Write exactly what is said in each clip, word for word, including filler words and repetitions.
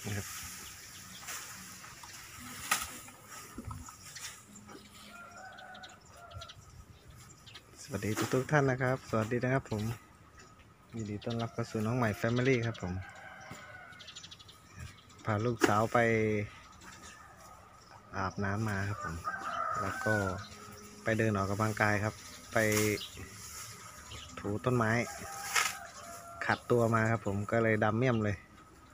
นะครับสวัสดีทุกๆท่านนะครับสวัสดีนะครับผมยินดีต้อนรับเข้าสู่น้องใหม่แฟมิลี่ครับผมพาลูกสาวไปอาบน้ำมาครับผมแล้วก็ไปเดินออกกำลังกายครับไปถูต้นไม้ขัดตัวมาครับผมก็เลยดำเมี่ยมเลย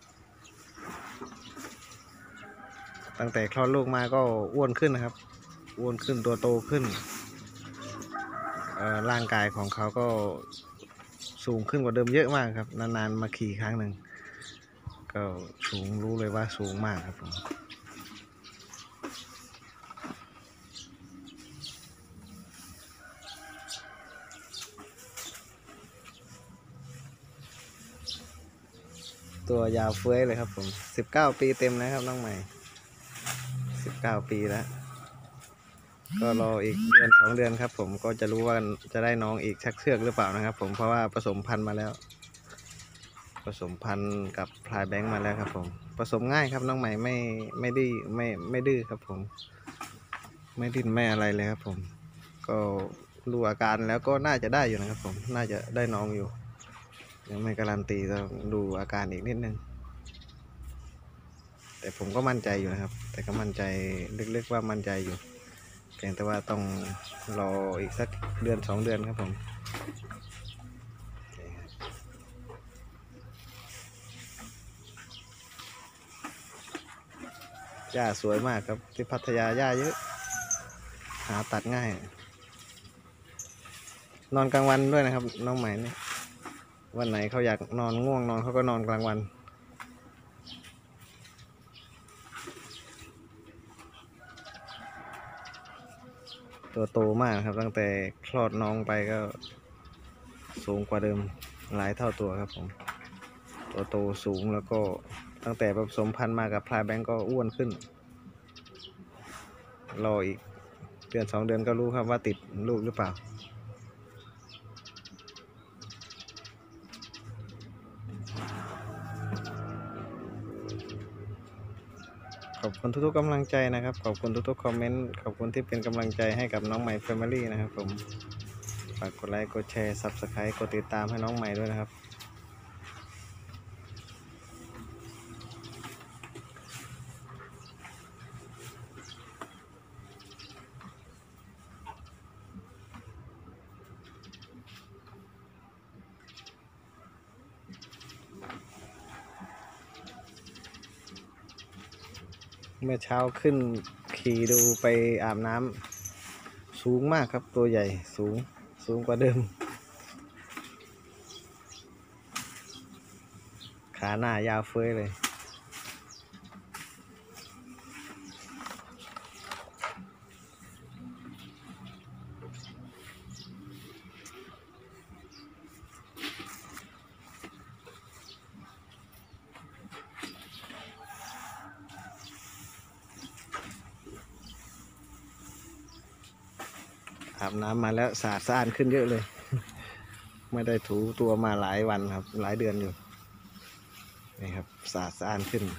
ตั้งแต่คลอดลูกมาก็อ้วนขึ้นนะครับอ้วนขึ้นตัวโตขึ้นร่างกายของเขาก็สูงขึ้นกว่าเดิมเยอะมากครับนานๆมาขี่ครั้งหนึ่งก็สูงรู้เลยว่าสูงมากครับผมตัวยาวเฟ้ยเลยครับผมสิบเก้าปีเต็มแล้วครับน้องใหม่สิบเก้าปีแล้วก็รออีกเดือนสองเดือนครับผมก็จะรู้ว่าจะได้น้องอีกชักเชือกหรือเปล่านะครับผมเพราะว่าผสมพันธุ์มาแล้วผสมพันธุ์กับพลายแบงค์มาแล้วครับผมผสมง่ายครับน้องใหม่ไม่ไม่ดื้อไม่ไม่ดื้อครับผมไม่ดิ้นไม่อะไรเลยครับผมก็ดูอาการแล้วก็น่าจะได้อยู่นะครับผมน่าจะได้น้องอยู่ยังไม่การันตีต้องดูอาการอีกนิดนึงแต่ผมก็มั่นใจอยู่นะครับแต่ก็มั่นใจลึกๆว่ามั่นใจอยู่เพียงแต่ว่าต้องรออีกสักเดือนสองเดือนครับผมหญ้าสวยมากครับที่พัทยาหญ้าเยอะหาตัดง่ายนอนกลางวันด้วยนะครับน้องใหม่นี่วันไหนเขาอยากนอนง่วงนอนเขาก็นอนกลางวันตัวโตมากครับตั้งแต่คลอดน้องไปก็สูงกว่าเดิมหลายเท่าตัวครับผมตัวโตสูงแล้วก็ตั้งแต่ผสมพันธุ์มากับพลายแบงก์ก็อ้วนขึ้นรออีกเดือนสองเดือนก็รู้ครับว่าติดลูกหรือเปล่าขอบคุณทุกๆกำลังใจนะครับขอบคุณทุกๆคอมเมนต์ขอบคุณที่เป็นกำลังใจให้กับน้องใหม่แฟมิลี่นะครับผมฝากกดไลค์กดแชร์ ซับสไครบ์ กดติดตามให้น้องใหม่ด้วยนะครับเมื่อเช้าขึ้นขี่ดูไปอาบน้ำสูงมากครับตัวใหญ่สูงสูงกว่าเดิมขาหน้ายาวเฟ้ยเลยอาบน้ำมาแล้วสะอาดสะอ้านขึ้นเยอะเลยไม่ได้ถูตัวมาหลายวันครับหลายเดือนอยู่นี่ครับสะอาดสะอ้านขึ้น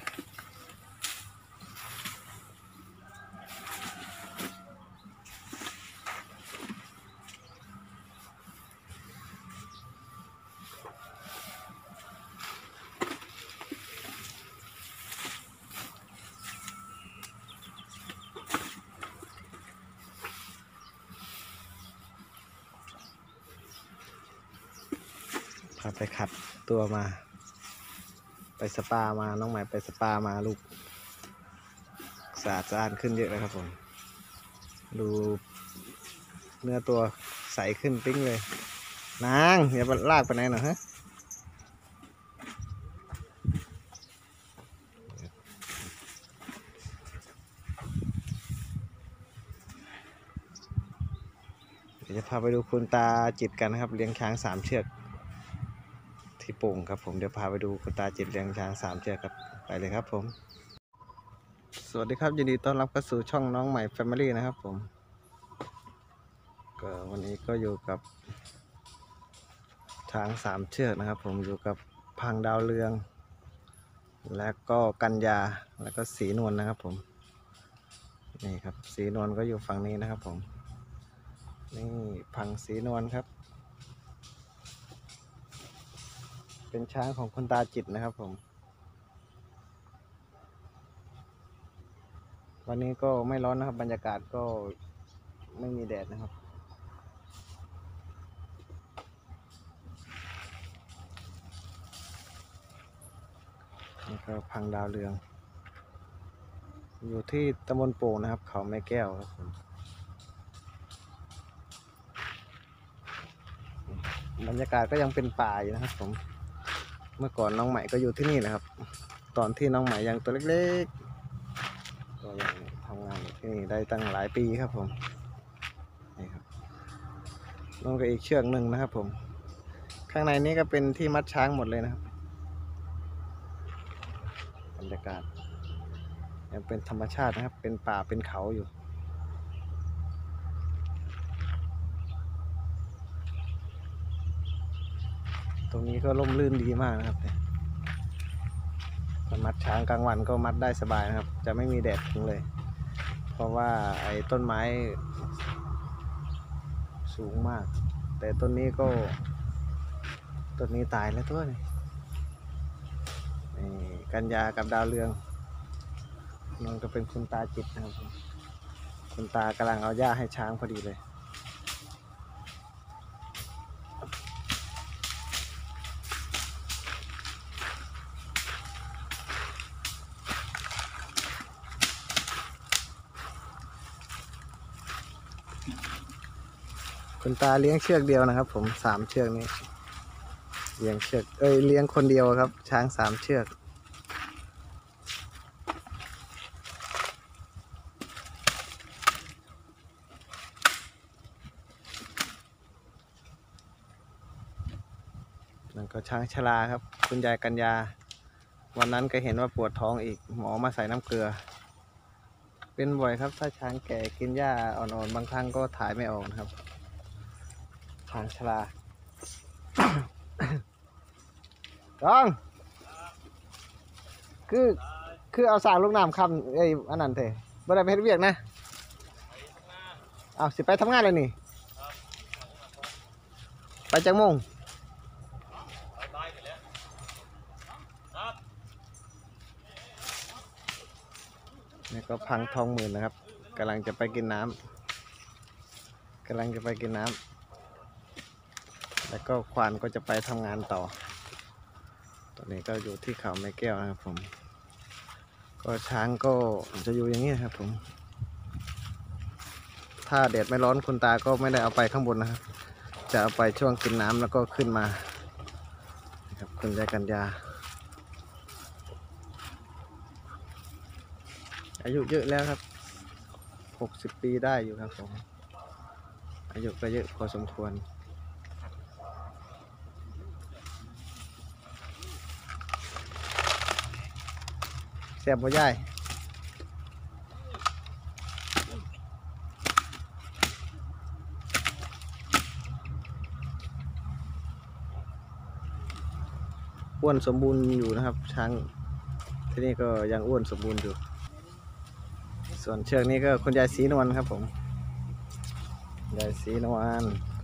พาไปขัดตัวมาไปสปามาน้องใหม่ไปสปามาลูกสะอาดสะอ้านขึ้นเยอะเลยครับผมดูเนื้อตัวใสขึ้นปิ้งเลยนางอย่าลากไปไหนหน่อยฮะเดี๋ยวจะพาไปดูคุณตาจิตกันนะครับเลี้ยงช้างสามเชือกที่โป่งครับผมเดี๋ยวพาไปดูคุณตาจิตเลี้ยงช้างสามเชือกครับไปเลยครับผมสวัสดีครับยินดีต้อนรับเข้าสู่ช่องน้องใหม่แฟมิลี่นะครับผมก็วันนี้ก็อยู่กับช้างสามเชือกนะครับผมอยู่กับพังดาวเรืองแล้วก็กัญญาแล้วก็สีนวลนะครับผมนี่ครับสีนวลก็อยู่ฝั่งนี้นะครับผมนี่พังสีนวลครับเป็นช้างของคุณตาจิตนะครับผมวันนี้ก็ไม่ร้อนนะครับบรรยากาศก็ไม่มีแดดนะครับนี่ก็พังดาวเรืองอยู่ที่ตำบลโป่งนะครับเขาแม่แก้วครับผมบรรยากาศก็ยังเป็นป่าอยู่นะครับผมเมื่อก่อนน้องใหม่ก็อยู่ที่นี่นะครับตอนที่น้องใหม่ยังตัวเล็กๆก็ยังทำงานอยู่ที่นี่ได้ตั้งหลายปีครับผมนี่ครับน้องก็อีกเชือกหนึ่งนะครับผมข้างในนี้ก็เป็นที่มัดช้างหมดเลยนะครับบรรยากาศยังเป็นธรรมชาตินะครับเป็นป่าเป็นเขาอยู่ตรงนี้ก็ร่มรื่นดีมากนะครับถ้ามัดช้างกลางวันก็มัดได้สบายนะครับจะไม่มีแดดถึงเลยเพราะว่าไอ้ต้นไม้สูงมากแต่ต้นนี้ก็ต้นนี้ตายแล้วตัวนี้นี่กัญญากับดาวเรืองมันก็เป็นคุณตาจิตนะครับคุณตากำลังเอาหญ้าให้ช้างพอดีเลยคุณตาเลี้ยงเชือกเดียวนะครับผมสามเชือกนี้เลี้ยงเชือกเอ้ยเลี้ยงคนเดียวครับช้างสามเชือกนั่นก็ช้างชราครับคุณยายกัญญาวันนั้นก็เห็นว่าปวดท้องอีกหมอมาใส่น้ำเกลือเป็นบ่อยครับถ้าช้างแก่กินหญ้าอ่อนๆบางครั้งก็ถ่ายไม่ออกนะครับช้างชราจ้องคือคือเอาสางลูกน้ำคำไอ้อันนั้นเถอะบ่ได้ไปเฮ็ดเวียกนะเอาสิไปทำงานเลยนี่ไปจังโมงนี่ก็พังทองหมื่นนะครับกำลังจะไปกินน้ำกำลังจะไปกินน้ำแล้วก็ควานก็จะไปทำงานต่อตอนนี้ก็อยู่ที่เขาแม่แก้วนะครับผมก็ช้างก็จะอยู่อย่างนี้ครับผมถ้าแดดไม่ร้อนคุณตาก็ไม่ได้เอาไปข้างบนนะครับจะเอาไปช่วงกินน้ำแล้วก็ขึ้นมาครับคุณยายกัญญาอายุเยอะแล้วครับหกสิบปีได้อยู่ครับผมอายุก็เยอะพอสมควรแซ่บบ่ย่ายอ้วนสมบูรณ์อยู่นะครับช้างที่นี่ก็ยังอ้วนสมบูรณ์อยู่ส่วนเชือกนี้ก็คุณยายสีนวลครับผมยายสีนวล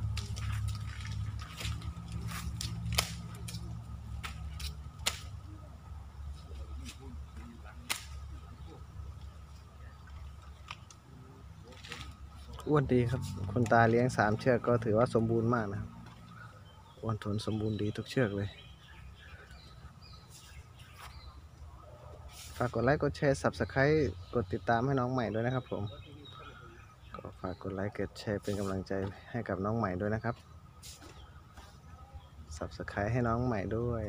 อ้วนดีครับคุณตาเลี้ยงสามเชือกก็ถือว่าสมบูรณ์มากนะครับอ้วนทนสมบูรณ์ดีทุกเชือกเลยฝากกดไลค์กดแชร์ ซับสไครบ์ กดติดตามให้น้องใหม่ด้วยนะครับผมก็ฝากกดไลค์กดแชร์เป็นกำลังใจให้กับน้องใหม่ด้วยนะครับ ซับสไครบ์ ให้น้องใหม่ด้วย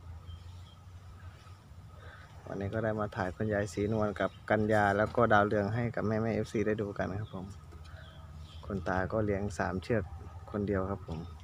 วันนี้ก็ได้มาถ่ายคุณยายสีนวลกับกัญญาแล้วก็ดาวเรืองให้กับแม่แม่เอฟซีได้ดูกันนะครับผมคุณตาก็เลี้ยงสามเชือกคนเดียวครับผม